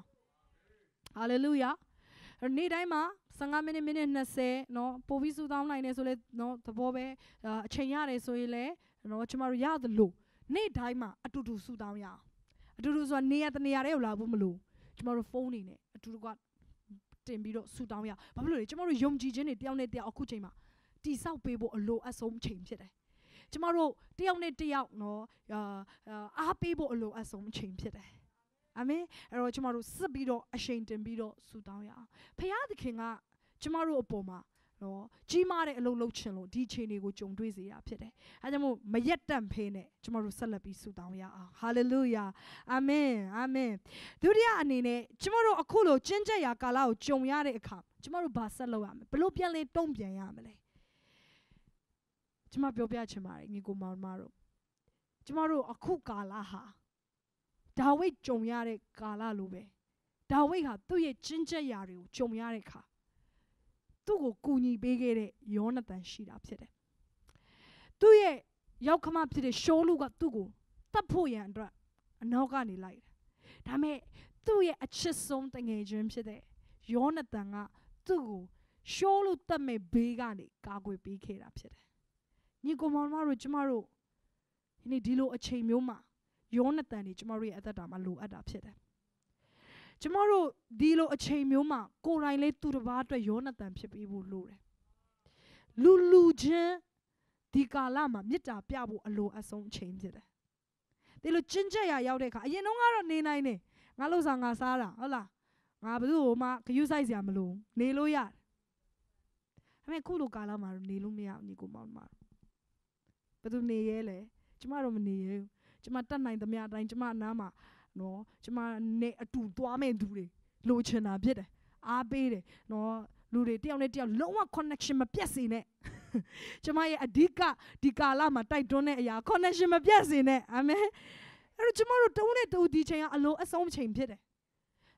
hallelujah နေ့တိုင်းမှာfifteenမိနစ်မိနစ်twentyနော်ပို့ပြီးဆူတောင်းနိုင်တယ်ဆိုလဲနော်သဘောပဲအချိန်ရတယ်ဆိုရင်လဲနော်ကျမတို့ရသလိုနေ့တိုင်းမှာအတူတူဆူတောင်းရအောင်အတူတူဆိုတာနေရတနေရာတည်းရောက်လာဘူးမလို့ကျမတို့ဖုန်းနေနဲ့အတူတူကတင်ပြီးတော့ဆူတောင်းရဘာဖြစ်လို့လဲကျမတို့ယုံကြည်ခြင်းတွေတယောက်နဲ့တယောက်အခုချိန်မှာတိဆောက်ပေးဖို့အလိုအဆုံးချိန်ဖြစ်တယ်ကျမတို့တယောက်နဲ့တယောက်နော်အားပေးဖို့အလိုအဆုံးချိန်ဖြစ်တယ်အာမင်အဲ့တော့ကျမတို့စစ်ပြီးတော့အရှိန်တင်ပြီးတော့ဆူတောင်းရအောင်ဖခင်သခင်ကကျမတို့အပေါ်မှာနော်ကြီးမားတဲ့အလုပ်လုပ်ချင်လို့ဒီအခြေအနေကိုကြုံတွေ့စေတာဖြစ်တယ်အဲကြောင့်မို့မရက်တန့်ဖေးနဲ့ကျမတို့ဆက်လက်ပြီးဆူတောင်းရအောင်ဟာလေလုယာအာမင်အာမင်ဒုတိယအနေနဲ့ကျမတို့အခုလိုကျင့်ကြံ့ရာကာလကိုကြုံရတဲ့အခါကျမတို့ဘာဆက်လုပ်ရမလဲဘလို့ပြန်လဲတုံ့ပြန်ရမလဲကျမပြောပြချင်ပါတယ်ညီကိုမောင်မတို့ကျမတို့အခုကာလဟာဒါဝိဒ်ကြုံရတဲ့ကာလလိုပဲဒါဝိဒ်ဟာသူ့ရဲ့ကျင့်ကြံ့ရာတွေကိုကြုံရတဲ့အခါသူ့ကိုကူညီပေးခဲ့တဲ့ယောနသန်ရှိတာဖြစ်တယ်သူ့ရဲ့ရောက်ခမဖြစ်တဲ့ရှောလုကသူ့ကိုတတ်ဖို့ရန်အတွက်အနောက်ကနေလိုက်တယ်ဒါပေမဲ့သူ့ရဲ့အချစ်ဆုံးတငယ်ချင်းဖြစ်တဲ့ယောနသန်ကသူ့ကိုရှောလုတတ်မဲ့ဘေးကနေကာကွယ်ပေးခဲ့တာဖြစ်တယ်ညီကောင်မတို့ကျမတို့ဒီနေ့ဒီလိုအချိန်မျိုးမှာယောနသန်တွေကျမတို့ရဲ့အသက်တာမှာလိုအပ်တာဖြစ်တယ်ကျမတို့ဒီလိုအချိန်မျိုးမှာကိုယ်တိုင်လေးသူတစ်ပါးအတွက်ယောနသန်ဖြစ်ပြီးဖို့လိုတယ်လူလူချင်းဒီကာလမှာမေတ္တာပြဖို့အလိုအဆုံးအချိန်ဖြစ်တယ်ဒီလိုကျင့်ကြံ့ရာရောက်တဲ့အခါအရင်တော့ကတော့နေနိုင်တယ်ငါလို့စားငါစားတာဟုတ်လားငါဘယ်သူ့မှဂယုစိုက်စရာမလိုနေလို့ရတယ်ဒါပေမဲ့ခုလိုကာလမှာတော့နေလို့မရဘူးညီကိုမောင်မဘယ်သူနေရဲလဲကျမတို့မနေရဲဘူးကျမတတ်နိုင်သမျှအတိုင်းကျမအနားမှာနော်ကျမနဲ့အတူသွားမဲ့သူတွေလိုချင်တာဖြစ်တယ်အားပေးတယ်နော်လူတွေတယောက်နဲ့တယောက်လုံးဝ connection မပြတ်စေနဲ့ကျမရဲ့အဓိကဒီကာလမှာတိုက်တွန်းတဲ့အရာ connection မပြတ်စေနဲ့အာမင်အဲ့တော့ကျမတို့တုံးနဲ့တူဒီချိန်ကအလိုအဆုံးချိန်ဖြစ်တယ်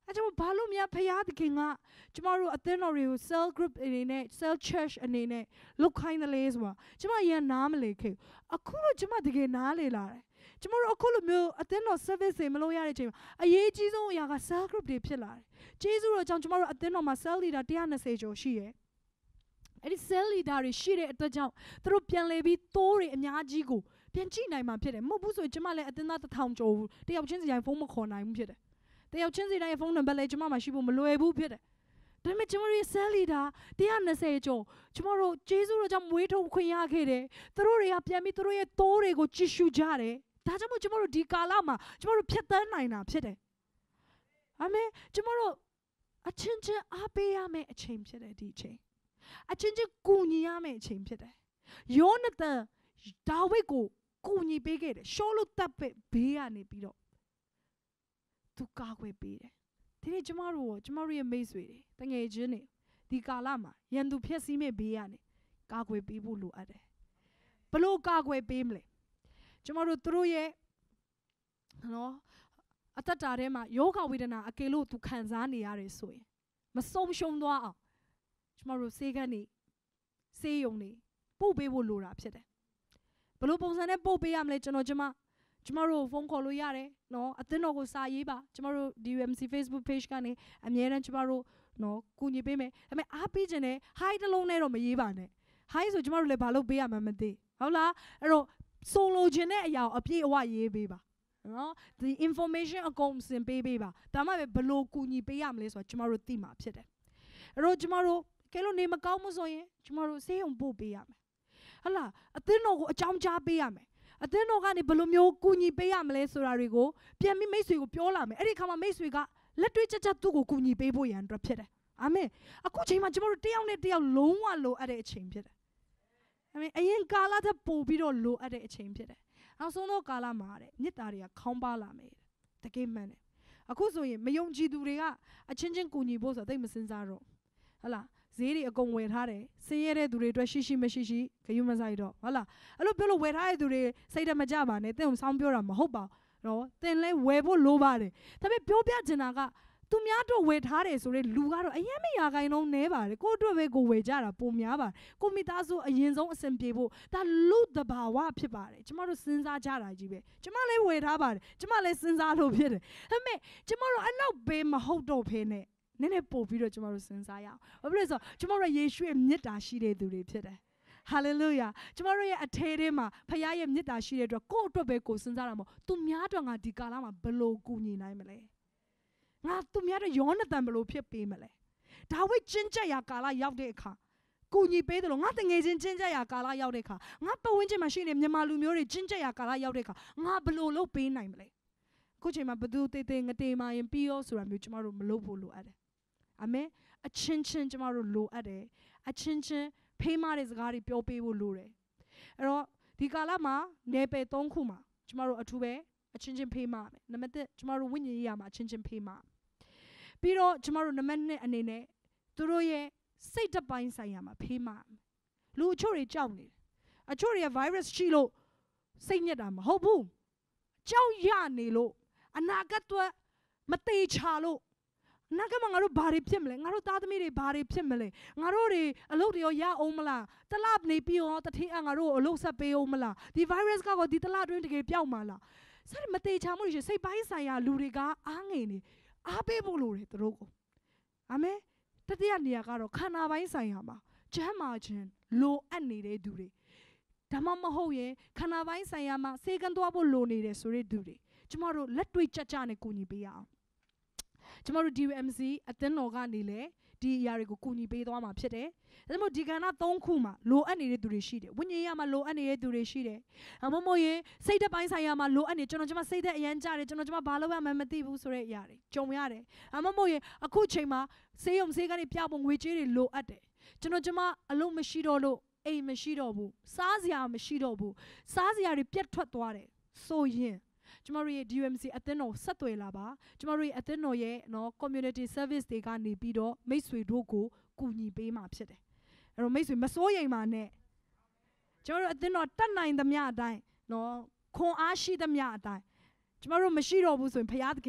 အဲကြောင့်ဘာလို့များဖခင်သခင်ကကျမတို့အသင်းတော်တွေကို cell group အနေနဲ့ cell church အနေနဲ့လုပ်ခိုင်းတယ်လေဆိုတာကျမအရင်နားမလည်ခဲ့အခုတော့ကျမတကယ်နားလေလာတယ်ကျမတို့အခုလိုမျိုးအသင်းတော် service တွေမလုပ်ရတဲ့အချိန်မှာအရေးကြီးဆုံးအရာက cell group တွေဖြစ်လာတယ်ကျေးဇူးတော်ကြောင့်ကျမတို့အသင်းတော်မှာ cell leader one hundred twentyကျော်ရှိတယ်အဲ့ဒီ cell leader တွေရှိတဲ့အတွက်ကြောင့်သူတို့ပြန်လဲပြီးတိုးတွေအများကြီးကိုပြန်ကြည့်နိုင်မှာဖြစ်တယ်မဟုတ်ဘူးဆိုရင်ကျမလည်းအသင်းသားတစ်ထောင်ကျော်တယောက်ချင်းစီတိုင်းဖုန်းမခေါ်နိုင်ဘူးဖြစ်တယ်တယောက်ချင်းစီတိုင်းဖုန်းနံပါတ်လည်းကျမမှရှိဖို့မလွယ်ဘူးဖြစ်တယ်ဒါပေမဲ့ကျမတို့ရဲ့ cell leader one hundred twentyကျော်ကျမတို့ကျေးဇူးတော်ကြောင့်မွေးထုတ်ခွင့်ရခဲ့တယ်သူတို့တွေကပြန်ပြီးသူတို့ရဲ့တိုးတွေကိုကြည့်ရှုကြတယ်ဒါကြောင့်မို့ကျမတို့ဒီကာလမှာကျမတို့ဖြတ်သန်းနိုင်တာဖြစ်တယ်အာမင်ကျမတို့အချင်းချင်းအားပေးရမယ့်အချိန်ဖြစ်တယ်ဒီအချိန်အချင်းချင်းကူညီရမယ့်အချိန်ဖြစ်တယ်ယောနသန်ဒါဝိဒ်ကိုကူညီပေးခဲ့တယ်ရှောလုတပ်ပဲဘေးကနေပြီးတော့သူကာကွယ်ပေးတယ်ဒီနေ့ကျမတို့ကျမတို့ရဲ့မိတ်ဆွေတွေတငယ်ချင်းတွေဒီကာလမှာရန်သူဖျက်ဆီးမဲ့ဘေးကနေကာကွယ်ပေးဖို့လိုအပ်တယ်ဘလို့ကာကွယ်ပေးမလဲကျမတို့သူတို့ရဲ့နော်အသက်တာထဲမှာယောဂဝေဒနာအကယ်လို့သူခံစားနေရတယ်ဆိုရင်မဆုံးရှုံးသွားအောင်ကျမတို့စေကန်းနေစေယုံနေပို့ပေးဖို့လိုတာဖြစ်တယ်ဘလို့ပုံစံနဲ့ပို့ပေးရမလဲကျွန်တော်ကျမကျမတို့ဖုန်းခေါ်လို့ရတယ်နော်အသင်းတော်ကိုစာရေးပါကျမတို့ D U M C Facebook page ကနေအမြဲတမ်းကျမတို့နော်ကူညီပေးမယ်ဒါပေမဲ့အားပေးခြင်းနဲ့ hi တလုံးနဲ့တော့မရေးပါနဲ့ hi ဆိုကျမတို့လည်းဘာလို့ပေးရမှမသိဟုတ်လားအဲ့တော့ဆိုလိုခြင်းတဲ့အရာအပြည့်အဝရေးပေးပါနော်ဒီ information အကုန်စင်ပေးပေးပါဒါမှပဲဘလို့ကူညီပေးရမလဲဆိုတော့ကျမတို့သိမှာဖြစ်တယ်အဲ့တော့ကျမတို့ကဲလို့နေမကောင်းမှုဆိုရင်ကျမတို့ဆေးရုံပို့ပေးရမယ်ဟုတ်လားအသင်းတော်ကိုအကြောင်းကြားပေးရမယ်အသင်းတော်ကနေဘယ်လိုမျိုးကူညီပေးရမလဲဆိုတာတွေကိုပြန်ပြီးမိတ်ဆွေကိုပြောလာမယ်အဲ့ဒီခါမှာမိတ်ဆွေကလက်တွေ့ချက်ချက်သူ့ကိုကူညီပေးဖို့ရန်အတွက်ဖြစ်တယ်အာမင်အခုချိန်မှာကျမတို့တယောက်နဲ့တယောက်လုံးဝလိုအပ်တဲ့အချိန်ဖြစ်တယ်အာမင်အရင်ကာလထက်ပိုပြီးတော့လိုအပ်တဲ့အချိန်ဖြစ်တယ်နောက်ဆုံးသောကာလမှာတဲ့မြစ်တာတွေကခေါင်းပါလာမယ်တကယ်မှန်တယ်အခုဆိုရင်မယုံကြည်သူတွေကအချင်းချင်းကူညီဖို့ဆိုတော့သိမစင်စားတော့ဟုတ်လားဈေးတွေအကုန်ဝယ်ထားတယ်ဆင်းရဲတဲ့သူတွေအတွက်ရှိရှိမရှိရှိဂယုမဆိုင်တော့ဟုတ်လားအဲ့လိုပြောလို့ဝယ်ထားတဲ့သူတွေစိတ်တမကြပါနဲ့တင်းအောင်ဆောင်းပြောတာမဟုတ်ပါဘူးနော်တင်းလဲဝယ်ဖို့လိုပါတယ်ဒါပေမဲ့ပြောပြချင်တာကသူများတို့ဝယ်ထားတယ်ဆိုတဲ့လူကတော့အရင်မရခိုင်တော့နဲပါတယ်ကိုတို့ပဲကိုဝယ်ကြတာပုံများပါတယ်ကိုမိသားစုအရင်ဆုံးအဆင်ပြေဖို့ဒါလူတဘာဝဖြစ်ပါတယ်ကျမတို့စဉ်းစားကြတာကြီးပဲကျမလည်းဝယ်ထားပါတယ်ကျမလည်းစဉ်းစားလို့ဖြစ်တယ်ဒါပေမဲ့ကျမတို့အဲ့လောက်ပဲမဟုတ်တော့ဖ ೇನೆ နည်းနည်းပို့ပြီးတော့ကျမတို့စဉ်းစားရအောင်ဘာဖြစ်လဲဆိုတော့ကျမတို့ယေရှုရဲ့မြတ်တာရှိတဲ့သူတွေဖြစ်တယ်ဟာလေလုယာကျမတို့ရဲ့အထဲထဲမှာဖခင်ရဲ့မြတ်တာရှိတဲ့အတွက်ကိုယ့်အတွက်ပဲကိုယ်စဉ်းစားတာမဟုတ်သူများအတွက်ငါဒီကာလမှာဘယ်လိုကူညီနိုင်မလဲငါသူများတို့ယောနသန်ဘယ်လိုဖြစ်ပေးမလဲဒါဝိဒ်ကျင့်ကြံရာကာလရောက်တဲ့အခါကူညီပေးတယ်လို့ငါတငယ်ချင်းကျင့်ကြံရာကာလရောက်တဲ့အခါငါပတ်ဝန်းကျင်မှာရှိနေမြန်မာလူမျိုးတွေကျင့်ကြံရာကာလရောက်တဲ့အခါငါဘယ်လိုလုပ်ပေးနိုင်မလဲအခုချိန်မှာဘသူတေးသေးငတေးမရင်ပြီးရောဆိုတာမျိုးကျမတို့မလုပ်ဖို့လိုအပ်တယ်အာမင်အချင်းချင်းကျမတို့လိုအပ်တယ်အချင်းချင်းဖေးမတဲ့စကားတွေပြောပေးဖို့လိုတယ်အဲ့တော့ဒီကာလမှာနယ်ပယ်သုံးခုမှာကျမတို့အထူးပဲအချင်းချင်းဖေးမမယ်နံပါတ်oneကျမတို့ဝိညာဉ်ရေးရာမှာအချင်းချင်းဖေးမပြီးတော့ကျမတို့နံပါတ်twoအနေနဲ့သူတို့ရဲ့စိတ်တပိုင်းဆိုင်ရာမှာဖေးမလူအချို့တွေကြောက်နေတယ်အချို့တွေက virus ရှိလို့စိတ်ညစ်တာမဟုတ်ဘူးကြောက်ရနေလို့အနာဂတ်အတွက်မသေးချာလို့နာကမငါတို့ဘာတွေဖြစ်မလဲငါတို့သားသမီးတွေဘာတွေဖြစ်မလဲငါတို့တွေအလုပ်တွေရောရအောင်မလားတလနေပြီးရောတထင်းအငါတို့အလုပ်ဆက်ပေးအောင်မလားဒီ virus ကဒီတလအတွင်းတကယ်ပြောက်မှာလားစတဲ့မသေးချာမှုတွေစိတ်ပိုင်းဆိုင်ရာလူတွေကအားငယ်နေအားပေးဖို့လိုတယ်သူတို့ကိုအာမင်တတိယနေရာကတော့ခန္ဓာပိုင်းဆိုင်ရာမှာကျမ်းမာခြင်းလိုအပ်နေတဲ့သူတွေဒါမှမဟုတ်ရင်ခန္ဓာပိုင်းဆိုင်ရာမှာစေကန်းသွားဖို့လိုနေတယ်ဆိုတဲ့သူတွေကျမတို့လက်တွေ့ကြကြနဲ့ကူညီပေးရအောင်ကျမတို့ D U M C အသင်းတော်ကနေလေဒီအရာတွေကိုကူညီပေးသွားမှာဖြစ်တယ်ဒါကြောင့်ဒီကဏ္ဍသုံးခုမှာလိုအပ်နေတဲ့သူတွေရှိတယ်ဝိညာဉ်ရေးမှာလိုအပ်နေတဲ့သူတွေရှိတယ်အမမို့ရင်စိတ်သက်ပိုင်းဆိုင်ရာမှာလိုအပ်နေကျွန်တော်ကျမစိတ်သက်အရန်ကြတယ်ကျွန်တော်ကျမဘာလို့မှမသိဘူးဆိုတဲ့အရာတွေကြုံရတယ်အမမို့ရင်အခုချိန်မှာဆေးရုံဆေးကနေပြဖို့ငွေကြေးတွေလိုအပ်တယ်ကျွန်တော်ကျမအလုပ်မရှိတော့လို့အိမ်မရှိတော့ဘူးစားစရာမရှိတော့ဘူးစားစရာတွေပြတ်ထွက်သွားတယ်ဆိုရင်ကျမတို့ရဲ့ D U M C အသင်းတော်ဆက်သွယ်လာပါကျမတို့ရဲ့အသင်းတော်ရဲ့နော် community service တွေကနေပြီးတော့မိတ်ဆွေတို့ကိုကူညီပေးမှာဖြစ်တယ်အဲ့တော့မိတ်ဆွေမစိုးရိမ်ပါနဲ့ကျမတို့အသင်းတော်တတ်နိုင်သမျှအတိုင်းနော်ခွန်အားရှိသမျှအတိုင်းကျမတို့မရှိတော့ဘူးဆိုရင်ဘုရားသခင်က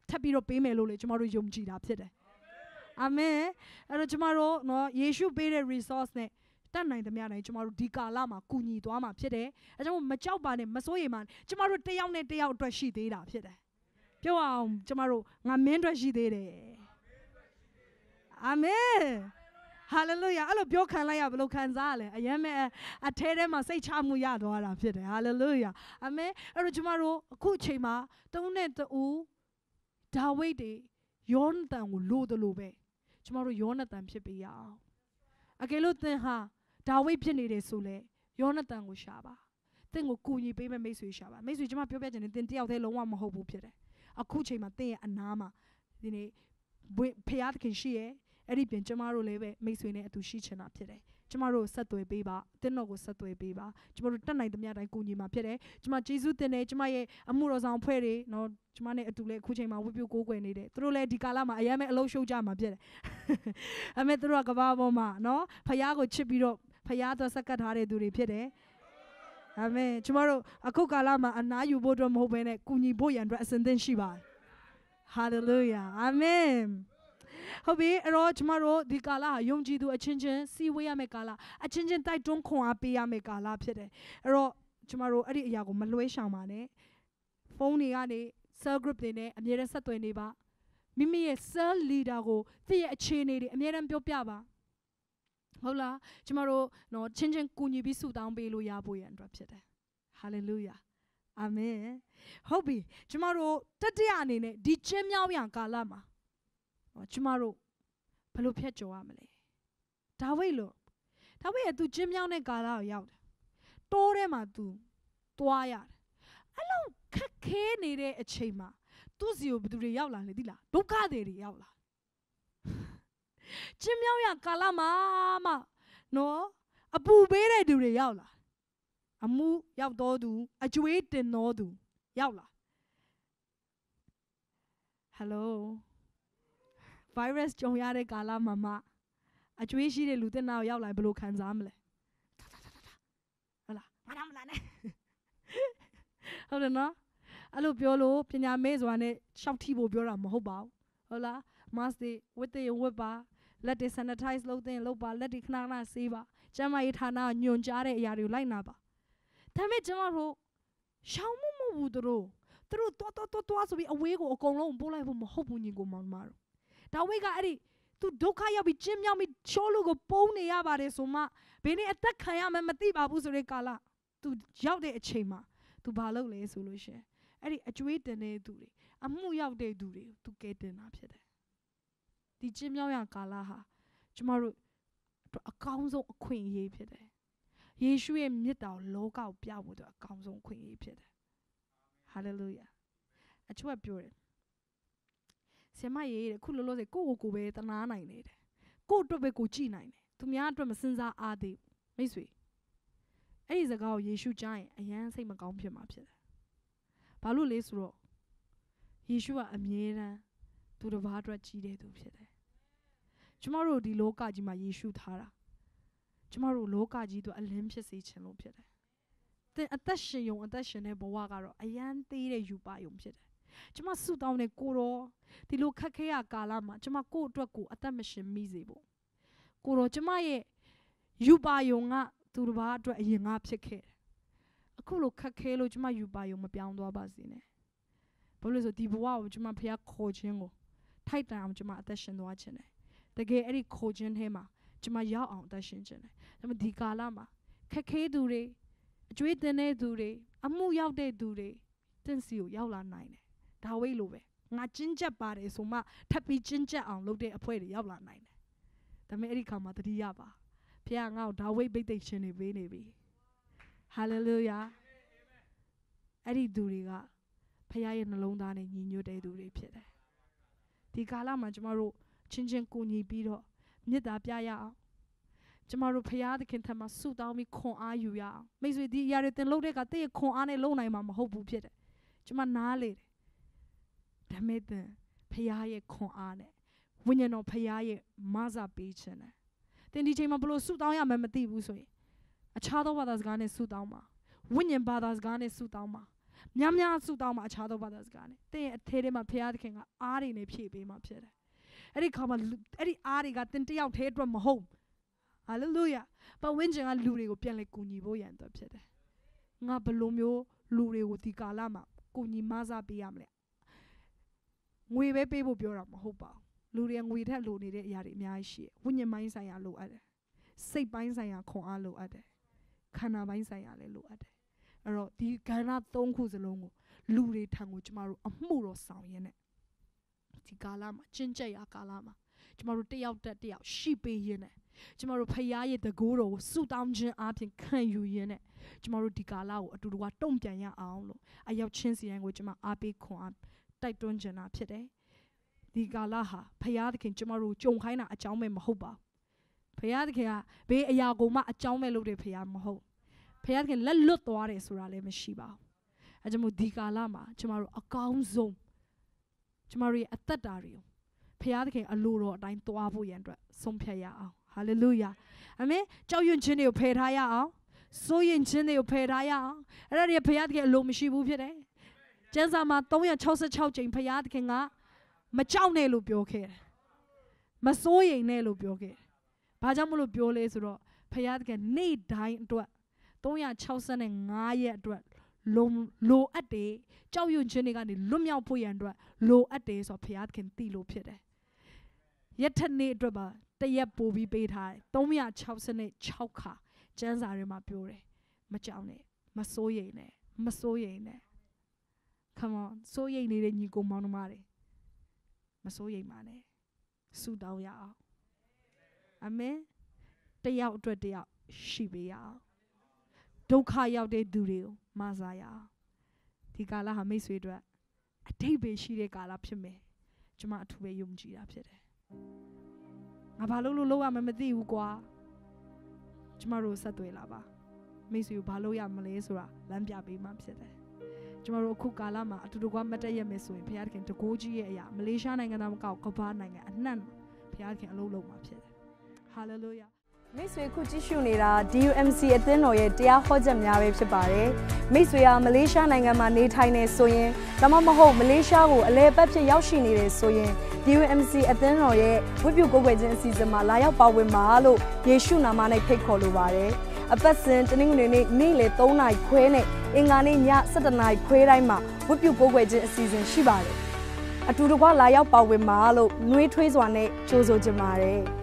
ထပ်ပြီးတော့ပေးမယ်လို့လေကျမတို့ယုံကြည်တာဖြစ်တယ်အာမင်အဲ့တော့ကျမတို့နော်ယေရှုပေးတဲ့ resource နဲ့တတ်နိုင်သမျှတိုင်းကျမတို့ဒီကာလမှာကူညီသွားမှာဖြစ်တယ်အဲကြောင့်မကြောက်ပါနဲ့မစိုးရိမ်ပါနဲ့ကျမတို့တယောက်နဲ့တယောက်အတွက်ရှိသေးတာဖြစ်တယ်ပြောအောင်ကျမတို့ငါမင်းအတွက်ရှိသေးတယ်အာမင်ဟာလေလုယာအဲ့လိုပြောခံလိုက်ရဘယ်လိုခံစားရလဲအရင်မဲ့အထဲထဲမှာစိတ်ချမှုရသွားတာဖြစ်တယ်ဟာလေလုယာအာမင်အဲ့တော့ကျမတို့အခုအချိန်မှာတုံးနဲ့တူဒါဝိဒ်တွေယောနသန်ကိုလိုတယ်လို့ပဲကျမတို့ယောနသန်ဖြစ်ပေးရအောင်အကယ်လို့သင်ဟာဒါဝိဒ်ဖြစ်နေတယ်ဆိုလေယောနသန်ကိုရှာပါသင်ကိုကူညီပေးမဲ့မိတ်ဆွေရှာပါမိတ်ဆွေကျမပြောပြချင်တယ်သင်တယောက်တည်းလုံးဝမဟုတ်ဘူးဖြစ်တယ်အခုချိန်မှာသင်ရဲ့အနားမှာဒီနေ့ဖခင်သခင်ရှိရဲ့အဲ့ဒီပြင်ကျမတို့လည်းပဲမိတ်ဆွေနဲ့အတူရှိချင်တာဖြစ်တယ်ကျမတို့ဆက်သွယ်ပေးပါတင်းတော်ကိုဆက်သွယ်ပေးပါကျမတို့တက်နိုင်သမျှတိုင်းကူညီမှာဖြစ်တယ်ကျမဂျေဇုတင်တယ်ကျမရဲ့အမှုတော်ဆောင်အဖွဲ့တွေနော်ကျမနဲ့အတူလည်းအခုချိန်မှာဝိပုကိုးကွယ်နေတယ်သူတို့လည်းဒီကာလမှာအရင်မဲ့အလုံးရှုပ်ကြမှာဖြစ်တယ်အမေသူတို့ကကဘာပေါ်မှာနော်ဖခင်ကိုချစ်ပြီးတော့ဖခင်တော့ဆက်ကတ်ထားတဲ့သူတွေဖြစ်တယ်အာမင်ကျမတို့အခုကာလမှာအနားယူဖို့တော့မဟုတ်ဘဲနဲ့ကူညီဖို့ရန်အတွက်အစဉ်သင့်ရှိပါတယ်ဟာလေလုယာအာမင်ဟုတ်ပြီအဲ့တော့ကျမတို့ဒီကာလဟာယုံကြည်သူအချင်းချင်းစီဝေးရမယ့်ကာလအချင်းချင်းတိုက်တွန်းခွန်အားပေးရမယ့်ကာလဖြစ်တယ်အဲ့တော့ကျမတို့အဲ့ဒီအရာကိုမလွှဲရှောင်ပါနဲ့ဖုန်းတွေကနေ cell group တွေနဲ့အမြဲတမ်းဆက်သွယ်နေပါမိမိရဲ့ cell leader ကိုသူ့ရဲ့အခြေအနေတွေအမြဲတမ်းပြောပြပါဟုတ်လားကျမတို့နော်ချင်းချင်းကူညီပြီးဆုတောင်းပေးလို့ရဖို့ရန်အတွက်ဖြစ်တယ်ဟာလေလုယာအာမင်ဟုတ်ပြီကျမတို့တတိယအနေနဲ့ဒီချင်းမြောက်ရန်ကာလမှာကျမတို့ဘယ်လိုဖြတ်ကျော်ရမလဲဒါဝိဒ်လို့ဒါဝိဒ်ကသူကျင်းမြောင်းတဲ့ကာလကိုရောက်တယ်တိုးထဲမှာသူတွားရတယ်အဲ့လိုခက်ခဲနေတဲ့အချိန်မှာသူ့စီကိုဘယ်သူတွေရောက်လာလဲသိလားဒုက္ခတွေတွေရောက်လာကျင်းမြောင်းရကာလမှာမှနော်အပူပေးတဲ့သူတွေရောက်လာအမှုရောက်တော်သူအကျွေးတင်တော်သူရောက်လာဟယ်လိုvirus ကြုံရတဲ့ကာလမှာမှအကျွေးရှိတဲ့လူတင်နာကိုရောက်လာဘယ်လိုခံစားမလဲဟုတ်လားမနာမလာနဲ့ဟုတ်တယ်နော်အဲ့လိုပြောလို့ပညာမဲစွာနဲ့ရှောက်ထိဖို့ပြောတာမဟုတ်ပါဘူးဟုတ်လား mask တွေဝတ်တဲ့ဝတ်ပါလက်တွေ sanitize လုပ်တဲ့လုပ်ပါလက်တွေခဏခဏဆေးပါကျန်းမာရေးဌာနကညွှန်ကြားတဲ့အရာတွေကိုလိုက်နာပါဒါပေမဲ့ကျွန်တော်တို့ရှောင်မှုမဟုတ်ဘူးတို့သူတို့တော်တော်တော်တော်ဆိုပြီးအဝေးကိုအကုန်လုံးပို့လိုက်ဖို့မဟုတ်ဘူးညီကိုမောင်မတို့ဒါဝိဒ်ကအဲ့ဒီသူဒုက္ခရောက်ပြီးကျင်းမြောက်ပြီးချိုးလူကိုပုံနေရပါတယ်ဆိုမှဘယ်နေ့အသက်ခံရမှမသိပါဘူးဆိုတဲ့ကာလသူရောက်တဲ့အချိန်မှာသူဘာလုပ်လဲဆိုလို့ရှိရင်အဲ့ဒီအကျွေးတင်တဲ့သူတွေအမှုရောက်တဲ့သူတွေကိုသူကဲတင်တာဖြစ်တယ်ဒီကျင်းမြောက်ရကာလဟာကျမတို့အကောင်းဆုံးအခွင့်အရေးဖြစ်တယ်ယေရှုရဲ့မြတ်တော်လောကကိုပြဖို့အတွက်အကောင်းဆုံးအခွင့်အရေးဖြစ်တယ်ဟာလေလုယာအချို့ကပြောတယ်ဆရာမရေးတဲ့ခုလောလောဆယ်ကိုယ့်ကိုယ်ကိုပဲတနာနိုင်နေတယ်ကိုယ့်အတွက်ပဲကိုကြည့်နိုင်တယ်သူများအတွက်မစင်စားအားသေးဘူးမိတ်ဆွေအဲ့ဒီစကားကိုယေရှုကြားရင်အယမ်းစိတ်မကောင်းဖြစ်မှာဖြစ်တယ်ဘာလို့လဲဆိုတော့ယေရှုကအမြဲတမ်းသူတစ်ပါးအတွက်ကြီးတဲ့သူဖြစ်တယ်ကျမတို့ဒီလောကကြီးမှာယေရှုထားတာကျမတို့လောကကြီးတို့အလင်းဖြစ်စေခြင်းလို့ဖြစ်တယ်သင်အသက်ရှင်ယုံအသက်ရှင်တဲ့ဘဝကတော့အယမ်းသေးတဲ့ယူပါယုံဖြစ်တယ်ကျမဆုတောင်းတဲ့ကိုရောဒီလိုခက်ခဲရကာလမှာကျမကိုယ့်အတွက်ကိုအသက်မရှင်မိစေဖို့ကိုရောကျမရဲ့ယူပါယုံကသူတစ်ပါးအတွက်အရင်ကဖြစ်ခဲ့တယ်အခုလိုခက်ခဲလို့ကျမယူပါယုံမပြောင်းသွားပါစေနဲ့ဘာလို့လဲဆိုဒီဘဝကိုကျမဖះခေါ်ခြင်းကိုထိုက်တန်အောင်ကျမအသက်ရှင်သွားခြင်းတယ်တကယ်အဲ့ဒီခေါ်ခြင်းထဲမှာကျမရောက်အောင်အသက်ရှင်ခြင်းတယ်ဒါပေမဲ့ဒီကာလမှာခက်ခဲသူတွေအကျွေးတင်တဲ့သူတွေအမှုရောက်တဲ့သူတွေတင့်စီကိုရောက်လာနိုင်တယ်ဒါဝိဒ်လိုပဲငါကျဉ်ကျက်ပါတယ်ဆိုမှထပ်ပြီးကျဉ်ကျက်အောင်လုပ်တဲ့အဖွဲတွေရောက်လာနိုင်တယ်ဒါပေမဲ့အဲ့ဒီခါမှာတတိယပါဖះငါ့ကိုဒါဝိဒ်ဘိတ်သိက်ရှင်နေပေးနေပြီဟာလေလုယာအဲ့ဒီသူတွေကဖះရဲ့နှလုံးသားနဲ့ညီညွတ်တဲ့သူတွေဖြစ်တယ်ဒီကာလမှာကျမတို့ချင်းချင်းကိုညီပြီးတော့မေတ္တာပြရအောင်ကျမတို့ဖះသခင်ထံမှာဆုတောင်းပြီးခွန်အားယူရအောင်မိတ်ဆွေဒီအရာတွေသင်လုပ်တဲ့အခါတည့်ရခွန်အားနဲ့လုပ်နိုင်မှာမဟုတ်ဘူးဖြစ်တယ်ကျမနားလေတယ်ဒါမဲ့သင်ဖះရဲ့ခွန်အားနဲ့ဝိညာဉ်တော်ဖះရဲ့မဆာပေးခြင်းနဲ့သင်ဒီချိန်မှာဘလို့ဆုတောင်းရမှမသိဘူးဆိုရင်အခြားသောဘာသာစကားနဲ့ဆုတောင်းပါဝိညာဉ်ဘာသာစကားနဲ့ဆုတောင်းပါများများဆုတောင်းမှာအခြားသောဘာသာစကားနဲ့တင်းရဲ့အထဲထဲမှာဖခင်သခင်ကအားတွေနဲ့ဖြည့်ပေးမှာဖြစ်တယ်အဲ့ဒီခါမှာအဲ့ဒီအားတွေကတင်းတယောက်တည်းအတွက်မဟုတ်ဟာလေလုယာပတ်ဝန်းကျင်ကလူတွေကိုပြန်လဲကူညီဖို့ရန်အတွက်ဖြစ်တယ်ငါဘလိုမျိုးလူတွေကိုဒီကာလမှာကူညီမဆပေးရမလဲငွေပဲပေးဖို့ပြောတာမဟုတ်ပါဘူးလူတွေငွေထက်လိုနေတဲ့အရာတွေအများကြီးရှိတယ်ဝိညာဉ်ပိုင်းဆိုင်ရာလိုအပ်တယ်စိတ်ပိုင်းဆိုင်ရာခွန်အားလိုအပ်တယ်ခန္ဓာပိုင်းဆိုင်ရာလည်းလိုအပ်တယ်အဲ့တော့ဒီကဏ္ဍသုံးခုစလုံးကိုလူတွေထံကိုကျမတို့အမှုတော်ဆောင်ရင်းနဲ့ဒီကာလမှာကျင့်ကြံရာကာလမှာကျမတို့တယောက်တက်တယောက်ရှိပေးရင်းနဲ့ကျမတို့ဖခင်ရဲ့တကူတော်ကိုဆုတောင်းခြင်းအပြင်ခံယူရင်းနဲ့ကျမတို့ဒီကာလကိုအတူတူကတုံ့ပြန်ရအောင်လို့အရောက်ချင်းစီတိုင်းကိုကျမအားပေးခွန်အားတိုက်တွန်းချင်တာဖြစ်တယ်ဒီကာလဟာဖခင်သခင်ကျမတို့ကြုံခိုင်းတာအကြောင်းပဲမဟုတ်ပါဘူးဖခင်သခင်ကဘေးအရာကိုမှအကြောင်းပဲလုပ်တယ်ဖခင်မဟုတ်ဖခင်သခင်လက်လွတ်သွားတယ်ဆိုတာလည်းမရှိပါဘူးအဲကြောင့်မို့ဒီကာလမှာကျမတို့အကောင်းဆုံးကျမတို့ရဲ့အသက်တာတွေကိုဖခင်သခင်အလိုတော်အတိုင်းသွားဖို့ရန်အတွက်ဆုံးဖြတ်ရအောင်ဟာလေလုယာအာမင်ကြောက်ရွံ့ခြင်းတွေကိုဖယ်ထားရအောင်စိုးရင်ခြင်းတွေကိုဖယ်ထားရအောင်အဲ့ဒါတွေဖခင်သခင်အလိုမရှိဘူးဖြစ်တယ်ကျမ်းစာမှာသုံးရာ၆၆ကြိမ်ဖခင်သခင်ကမကြောက်နဲ့လို့ပြောခဲ့တယ်မစိုးရင်နဲ့လို့ပြောခဲ့တယ်ဘာကြောင့်မလို့ပြောလဲဆိုတော့ဖခင်သခင်နေ့တိုင်းအတွက်သုံးရာ၆၅ရက်အတွက်လိုလိုအပ်တယ်ကြောက်ရွံ့ခြင်းတွေကနေလွတ်မြောက်ဖို့ရန်အတွက်လိုအပ်တယ်ဆိုတော့ဖခင်သခင်သိလို့ဖြစ်တယ်ရက်ထက်နေ့အတွက်ပါတရက်ပို့ပြီးပေးထားတယ်သုံးရာ၆၆ခါကျမ်းစာထဲမှာပြောတယ်မကြောက်နဲ့မစိုးရိမ်နဲ့မစိုးရိမ်နဲ့ come on စိုးရိမ်နေတဲ့ညီကိုမောင်နှမတွေမစိုးရိမ်ပါနဲ့ဆုတောင်းရအောင်အာမင်တယောက်အတွက်တယောက်ရှိပေးရအောင်ဒုက္ခရောက်တဲ့သူတွေကိုမဆာရအောင်ဒီကာလဟာမိတ်ဆွေတို့အထိပ္ပယ်ရှိတဲ့ကာလဖြစ်မယ်ကျွန်မအထူးပဲယုံကြည်တာဖြစ်တယ်ငါဘာလို့လို့လောက်ရမမသိဘူးကွာကျမတို့ဆက်သွယ်လာပါမိတ်ဆွေကိုဘာလို့ရမလဲဆိုတာလမ်းပြပေးမှဖြစ်တယ်ကျမတို့အခုကာလမှာအတူတူကမတ်တက်ရမယ်ဆိုရင်ဘုရားသခင်တကိုးကြီးရဲ့အရာမလေးရှားနိုင်ငံသားမကောက်ကမ္ဘာနိုင်ငံအနှံ့ဘုရားသခင်အလုပ်လုပ်မှာဖြစ်တယ်ဟာလေလုယာမိတ်ဆွေခုကြည့်ရှုနေတာ D U M C အသင်းတော်ရဲ့တရားဟောချက်များပဲဖြစ်ပါတယ်မိတ်ဆွေကမလေးရှားနိုင်ငံမှာနေထိုင်နေဆိုရင်ဒါမှမဟုတ်မလေးရှားကိုအလဲပတ်ဖြစ်ရောက်ရှိနေတယ်ဆိုရင် D U M C အသင်းတော်ရဲ့ဝိပုကိုယ်ွယ်ခြင်းအစီအစဉ်မှာလာရောက်ပါဝင်ပါလို့ယေရှုနာမနဲ့ဖိတ်ခေါ်လိုပါတယ်အပတ်စဉ်တနင်္ဂနွေနေ့နေ့လယ်သုံးနာရီခွဲနဲ့အင်္ဂါနေ့ည၁၇နာရီခွဲတိုင်းမှာဝိပုကိုယ်ွယ်ခြင်းအစီအစဉ်ရှိပါတယ်အတူတကွလာရောက်ပါဝင်ပါလို့နှွေးထွေးစွာနဲ့ကြိုးဆိုကြပါတယ်